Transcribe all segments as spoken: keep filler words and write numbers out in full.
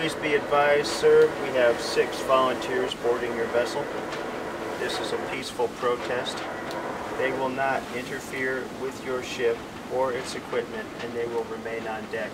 Please be advised, sir, we have six volunteers boarding your vessel. This is a peaceful protest. They will not interfere with your ship or its equipment, and they will remain on deck.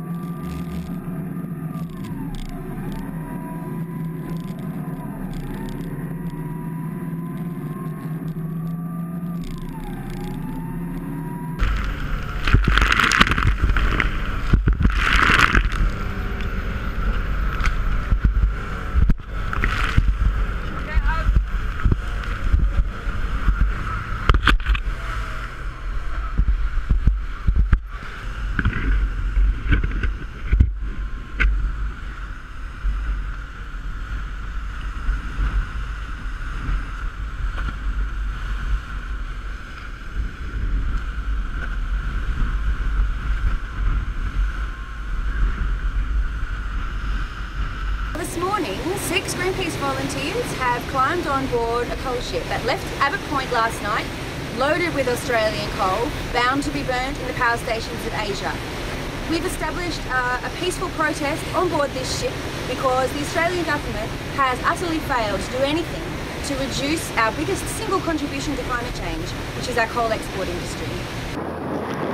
This morning, six Greenpeace volunteers have climbed on board a coal ship that left Abbott Point last night, loaded with Australian coal, bound to be burnt in the power stations of Asia. We've established uh, a peaceful protest on board this ship because the Australian government has utterly failed to do anything to reduce our biggest single contribution to climate change, which is our coal export industry.